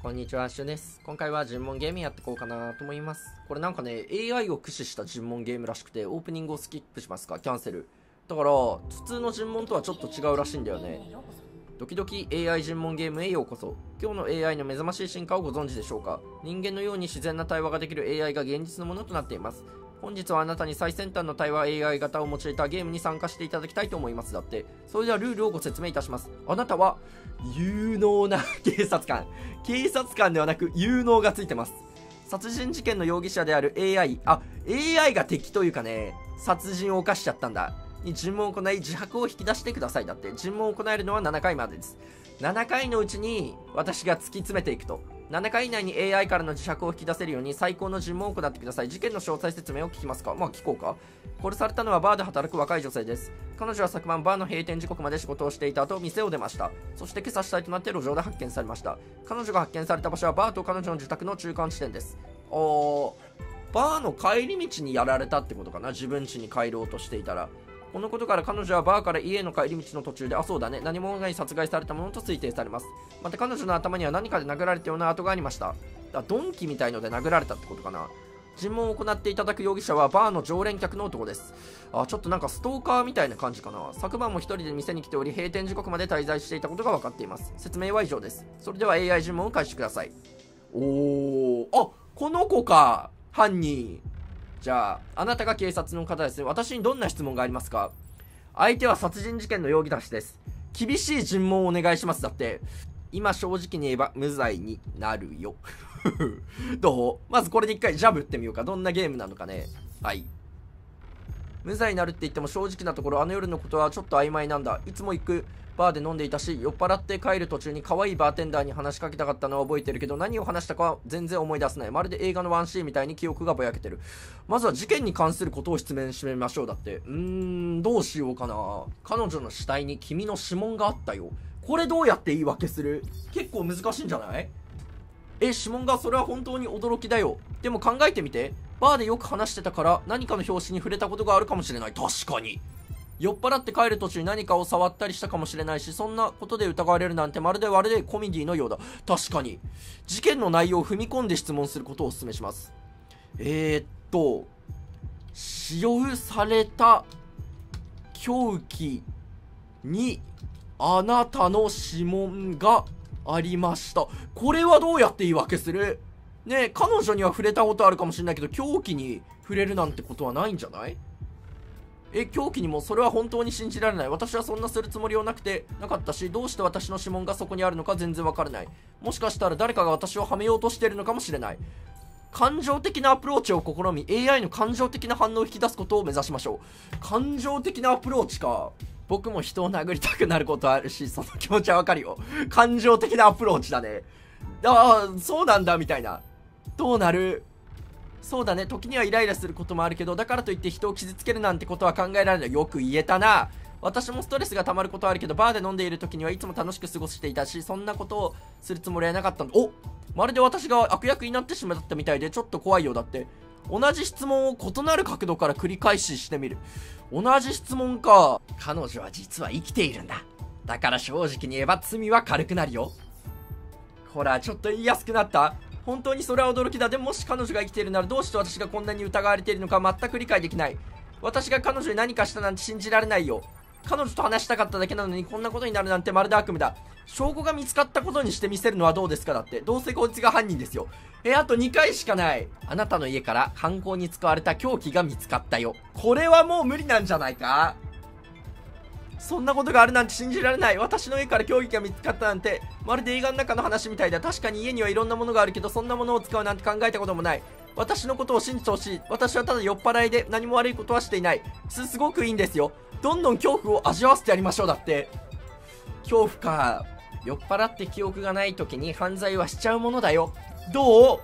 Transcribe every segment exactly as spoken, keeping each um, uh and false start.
こんにちは、シュです。今回は尋問ゲームやっていこうかなと思います。これなんかね、エーアイ を駆使した尋問ゲームらしくて、オープニングをスキップしますか、キャンセル。だから、普通の尋問とはちょっと違うらしいんだよね。ドキドキ エーアイ 尋問ゲームへようこそ。今日の エーアイ の目覚ましい進化をご存知でしょうか。人間のように自然な対話ができる エーアイ が現実のものとなっています。本日はあなたに最先端の対話 エーアイ 型を用いたゲームに参加していただきたいと思いますだって。それではルールをご説明いたします。あなたは有能な警察官。警察官ではなく有能がついてます。殺人事件の容疑者である エーアイ、あ、エーアイ が敵というかね、殺人を犯しちゃったんだ。に尋問を行い自白を引き出してくださいだって。尋問を行えるのはななかいまでです。ななかいのうちに私が突き詰めていくと。ななかい以内に エーアイ からの自白を引き出せるように最高の尋問を行ってください。事件の詳細説明を聞きますか。まあ聞こうか。殺されたのはバーで働く若い女性です。彼女は昨晩バーの閉店時刻まで仕事をしていた後店を出ました。そして今朝死体となって路上で発見されました。彼女が発見された場所はバーと彼女の自宅の中間地点です。おー、バーの帰り道にやられたってことかな。自分家に帰ろうとしていたら。このことから彼女はバーから家への帰り道の途中で、あ、そうだね、何者かに殺害されたものと推定されます。また彼女の頭には何かで殴られたような跡がありました。だ鈍器みたいので殴られたってことかな。尋問を行っていただく容疑者はバーの常連客の男です。あ、ちょっとなんかストーカーみたいな感じかな。昨晩も一人で店に来ており、閉店時刻まで滞在していたことが分かっています。説明は以上です。それでは エーアイ 尋問を開始ください。おー、あ、この子か、犯人。じゃあ、あなたが警察の方ですね。私にどんな質問がありますか？相手は殺人事件の容疑者です。厳しい尋問をお願いします。だって、今正直に言えば無罪になるよ。どう？まずこれで一回ジャブってみようか。どんなゲームなのかね。はい。無罪になるって言っても正直なところ、あの夜のことはちょっと曖昧なんだ。いつも行くバーで飲んでいたし、酔っ払って帰る途中に可愛いバーテンダーに話しかけたかったのは覚えてるけど、何を話したかは全然思い出せない。まるで映画のワンシーンみたいに記憶がぼやけてる。まずは事件に関することを質問してみましょう。だって。うーん、どうしようかな。彼女の死体に君の指紋があったよ。これどうやって言い訳する？結構難しいんじゃない？え、指紋が、それは本当に驚きだよ。でも考えてみて。バーでよく話してたから何かの拍子に触れたことがあるかもしれない。確かに。酔っ払って帰る途中に何かを触ったりしたかもしれないし、そんなことで疑われるなんてまるでまるでコメディのようだ。確かに。事件の内容を踏み込んで質問することをお勧めします。えー、っと、使用された凶器にあなたの指紋がありました。これはどうやって言い訳する？ねえ、彼女には触れたことあるかもしれないけど、凶器に触れるなんてことはないんじゃない？え、凶器にもそれは本当に信じられない。私はそんなするつもりはなくて、なかったし、どうして私の指紋がそこにあるのか全然わからない。もしかしたら誰かが私をはめようとしているのかもしれない。感情的なアプローチを試み、エーアイ の感情的な反応を引き出すことを目指しましょう。感情的なアプローチか。僕も人を殴りたくなることあるし、その気持ちはわかるよ。感情的なアプローチだね。ああ、そうなんだ、みたいな。どうなる？そうだね、時にはイライラすることもあるけど、だからといって人を傷つけるなんてことは考えられない。よく言えたな。私もストレスが溜まることはあるけど、バーで飲んでいる時にはいつも楽しく過ごしていたし、そんなことをするつもりはなかったんだ。お、まるで私が悪役になってしまったみたいで、ちょっと怖いようだって。同じ質問を異なる角度から繰り返ししてみる。同じ質問か。彼女は実は生きているんだ。だから正直に言えば罪は軽くなるよ。ほら、ちょっと言いやすくなった。本当にそれは驚きだ。でももし彼女が生きているならどうして私がこんなに疑われているのか全く理解できない。私が彼女に何かしたなんて信じられないよ。彼女と話したかっただけなのにこんなことになるなんてまるで悪夢だ。証拠が見つかったことにしてみせるのはどうですか？だって。どうせこいつが犯人ですよ。え、あとにかいしかない。あなたの家から犯行に使われた凶器が見つかったよ。これはもう無理なんじゃないか？そんなことがあるなんて信じられない。私の家から凶器が見つかったなんて、まるで映画の中の話みたいだ。確かに家にはいろんなものがあるけど、そんなものを使うなんて考えたこともない。私のことを信じてほしい。私はただ酔っ払いで何も悪いことはしていない。す、すごくいいんですよ。どんどん恐怖を味わわせてやりましょう。だって。恐怖か。酔っ払って記憶がない時に犯罪はしちゃうものだよ。どう？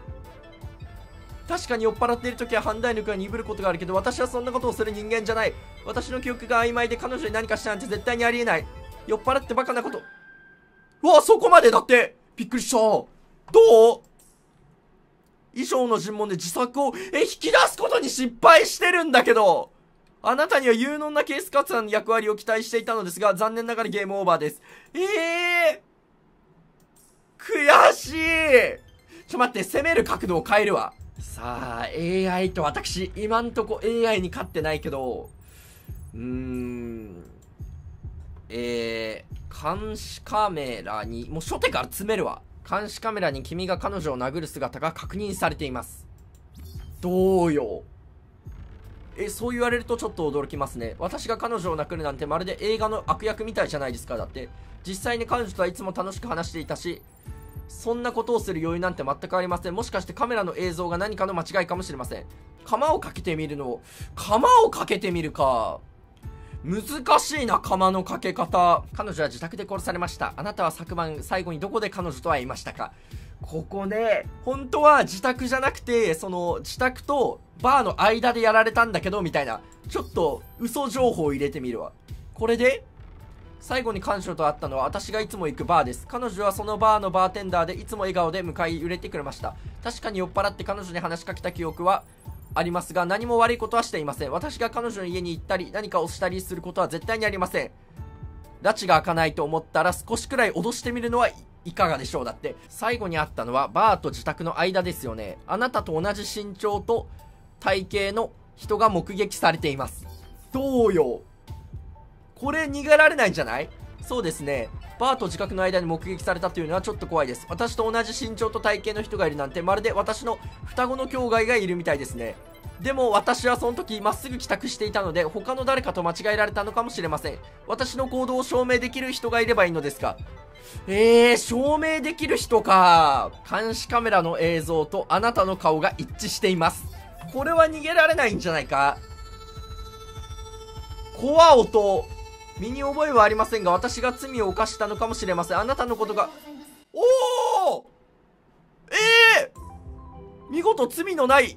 確かに酔っ払っている時は判断力が鈍ることがあるけど、私はそんなことをする人間じゃない。私の記憶が曖昧で彼女に何かしたなんて絶対にありえない。酔っ払ってバカなこと。うわ、そこまでだって。びっくりした。どう？以上の尋問で自作を、え、引き出すことに失敗してるんだけど。あなたには有能なケース活断の役割を期待していたのですが、残念ながらゲームオーバーです。ええー、悔しえー、ちょ待って、攻める角度を変えるわ。さあ、エーアイ と私、今んとこ エーアイ に勝ってないけど、うーん、えー、監視カメラに、もう初手から詰めるわ。監視カメラに君が彼女を殴る姿が確認されています。どうよ。え、そう言われるとちょっと驚きますね。私が彼女を殴るなんてまるで映画の悪役みたいじゃないですか。だって、実際に彼女とはいつも楽しく話していたし、そんなことをする余裕なんて全くありません。もしかしてカメラの映像が何かの間違いかもしれません。釜をかけてみるの。釜をかけてみるか。難しいな、釜のかけ方。彼女は自宅で殺されました。あなたは昨晩最後にどこで彼女と会いましたか？ここね、本当は自宅じゃなくて、その自宅とバーの間でやられたんだけどみたいな、ちょっと嘘情報を入れてみるわ。これで最後に彼女と会ったのは私がいつも行くバーです。彼女はそのバーのバーテンダーでいつも笑顔で迎え入れてくれました。確かに酔っ払って彼女に話しかけた記憶はありますが、何も悪いことはしていません。私が彼女の家に行ったり何かをしたりすることは絶対にありません。拉致が開かないと思ったら少しくらい脅してみるのはいかがでしょう。だって最後に会ったのはバーと自宅の間ですよね。あなたと同じ身長と体型の人が目撃されています。どうよ、これ逃げられないんじゃない？そうですね。バーと自宅の間に目撃されたというのはちょっと怖いです。私と同じ身長と体型の人がいるなんて、まるで私の双子の兄弟がいるみたいですね。でも私はその時まっすぐ帰宅していたので、他の誰かと間違えられたのかもしれません。私の行動を証明できる人がいればいいのですが。えー、証明できる人か。監視カメラの映像とあなたの顔が一致しています。これは逃げられないんじゃないか。コア音。身に覚えはありませんが、私が罪を犯したのかもしれません。あなたのことが。おお、ええー、見事罪のない、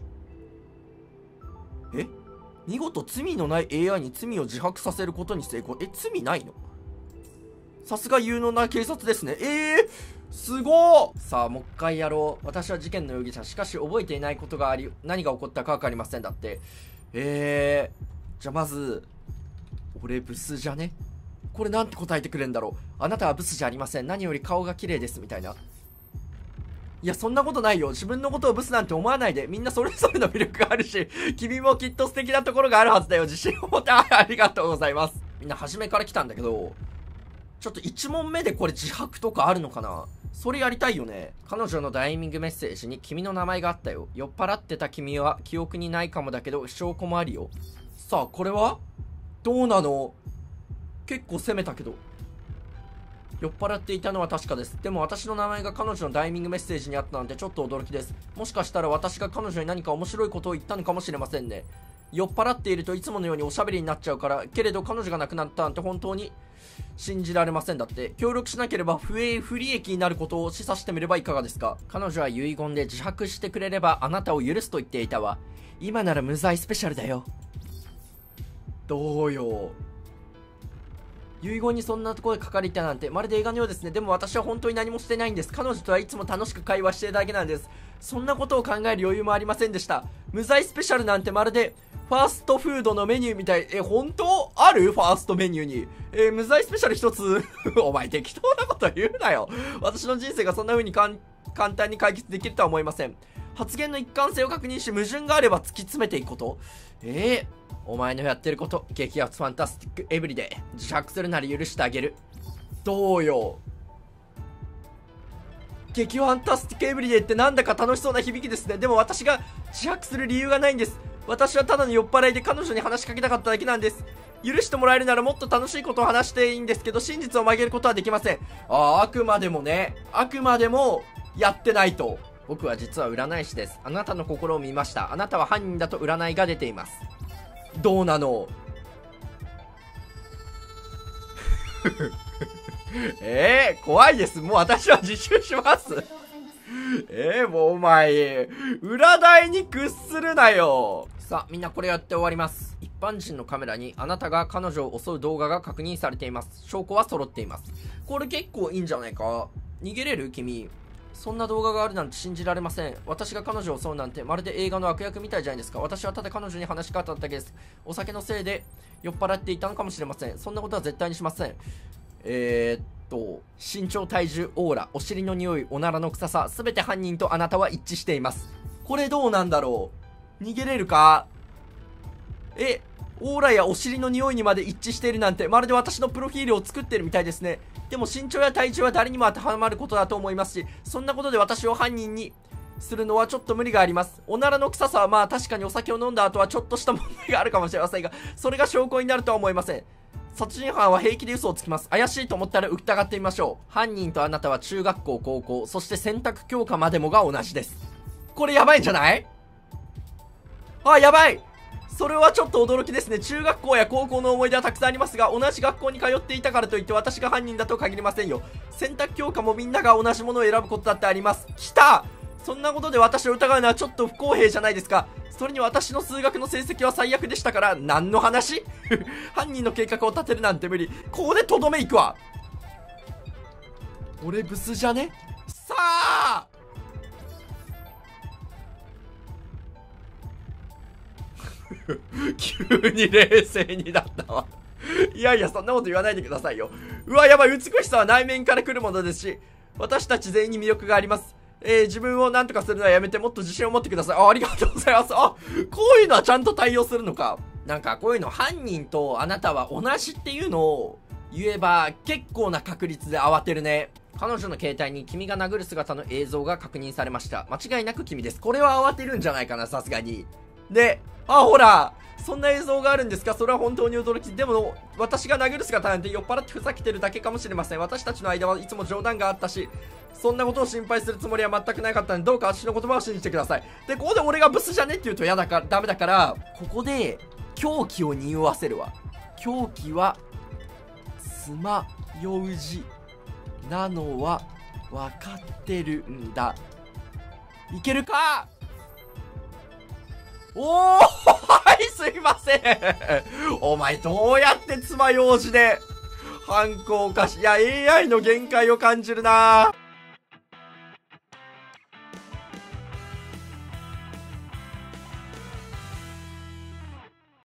え見事罪のない エーアイ に罪を自白させることに成功。え、罪ないの？さすが有能な警察ですね。ええー、すごー。さあ、もう一回やろう。私は事件の容疑者。しかし覚えていないことがあり、何が起こったかわかりません。だって。ええー、じゃあまず、俺ブスじゃね？これなんて答えてくれんだろう。あなたはブスじゃありません。何より顔が綺麗です。みたいな。いや、そんなことないよ。自分のことをブスなんて思わないで。みんなそれぞれの魅力があるし、君もきっと素敵なところがあるはずだよ。自信を持って。ありがとうございます。みんな初めから来たんだけど、ちょっといち問目でこれ自白とかあるのかな？それやりたいよね。彼女のダイイングメッセージに君の名前があったよ。酔っ払ってた君は記憶にないかもだけど証拠もあるよ。さあ、これはどうなの？結構攻めたけど。酔っ払っていたのは確かです。でも私の名前が彼女のダイイングメッセージにあったなんてちょっと驚きです。もしかしたら私が彼女に何か面白いことを言ったのかもしれませんね。酔っ払っているといつものようにおしゃべりになっちゃうから、けれど彼女が亡くなったなんて本当に信じられません。だって協力しなければ不営不利益になることを示唆してみればいかがですか。彼女は遺言で自白してくれればあなたを許すと言っていたわ。今なら無罪スペシャルだよ。どうよ。遺言にそんなところで書かれてたなんてまるで映画のようですね。でも私は本当に何もしてないんです。彼女とはいつも楽しく会話しているだけなんです。そんなことを考える余裕もありませんでした。無罪スペシャルなんてまるでファーストフードのメニューみたい。え、本当ある？ファーストメニューに。えー、無罪スペシャル一つ。お前適当なこと言うなよ。私の人生がそんな風にかん簡単に解決できるとは思いません。発言の一貫性を確認し、矛盾があれば突き詰めていくこと。えー、お前のやってること、激アツファンタスティックエブリデイ。自白するなら許してあげる。どうよ。激ファンタスティックエブリデイってなんだか楽しそうな響きですね。でも私が自白する理由がないんです。私はただの酔っ払いで彼女に話しかけたかっただけなんです。許してもらえるならもっと楽しいことを話していいんですけど、真実を曲げることはできません。ああ、あくまでもね、あくまでもやってないと。僕は実は占い師です。あなたの心を見ました。あなたは犯人だと占いが出ています。どうなの？えー、怖いです。もう私は自首します。えー、もうお前、占いに屈するなよ。さあ、みんなこれやって終わります。一般人のカメラにあなたが彼女を襲う動画が確認されています。証拠は揃っています。これ結構いいんじゃないか。逃げれる？君。そんな動画があるなんて信じられません。私が彼女を襲うなんてまるで映画の悪役みたいじゃないですか。私はただ彼女に話しかけただけです。お酒のせいで酔っ払っていたのかもしれません。そんなことは絶対にしません。えーっと、身長、体重、オーラ、お尻の匂い、おならの臭さ、すべて犯人とあなたは一致しています。これどうなんだろう？逃げれるか？え、オーラやお尻の匂いにまで一致しているなんて、まるで私のプロフィールを作ってるみたいですね。でも身長や体重は誰にも当てはまることだと思いますし、そんなことで私を犯人にするのはちょっと無理があります。おならの臭さはまあ確かにお酒を飲んだ後はちょっとした問題があるかもしれませんが、それが証拠になるとは思いません。殺人犯は平気で嘘をつきます。怪しいと思ったら疑ってみましょう。犯人とあなたは中学校、高校、そして選択教科までもが同じです。これやばいんじゃない？あ、やばい！それはちょっと驚きですね。中学校や高校の思い出はたくさんありますが、同じ学校に通っていたからといって私が犯人だと限りませんよ。選択教科もみんなが同じものを選ぶことだってあります。来た！そんなことで私を疑うのはちょっと不公平じゃないですか。それに私の数学の成績は最悪でしたから、何の話？犯人の計画を立てるなんて無理。ここでとどめいくわ。俺ブスじゃね？さあ急に冷静になったわ。いやいや、そんなこと言わないでくださいよ。うわ、やばい。美しさは内面から来るものですし、私たち全員に魅力があります。えー、自分を何とかするのはやめて、もっと自信を持ってください。あ、ありがとうございます。あ、こういうのはちゃんと対応するのか。なんかこういうの、犯人とあなたは同じっていうのを言えば結構な確率で慌てるね。彼女の携帯に君が殴る姿の映像が確認されました。間違いなく君です。これは慌てるんじゃないかな、さすがに。で、あ、ほら、そんな映像があるんですか？それは本当に驚き。でも、私が殴る姿なんて酔っ払ってふざけてるだけかもしれません。私たちの間はいつも冗談があったし、そんなことを心配するつもりは全くなかったので、どうか私の言葉を信じてください。で、ここで俺がブスじゃねって言うと嫌だから、ダメだから、ここで、凶器を匂わせるわ。凶器は、つまようじなのは、わかってるんだ。いけるか？おーはいすいませんお前どうやって爪楊枝で犯行かし、いや エーアイ の限界を感じるな。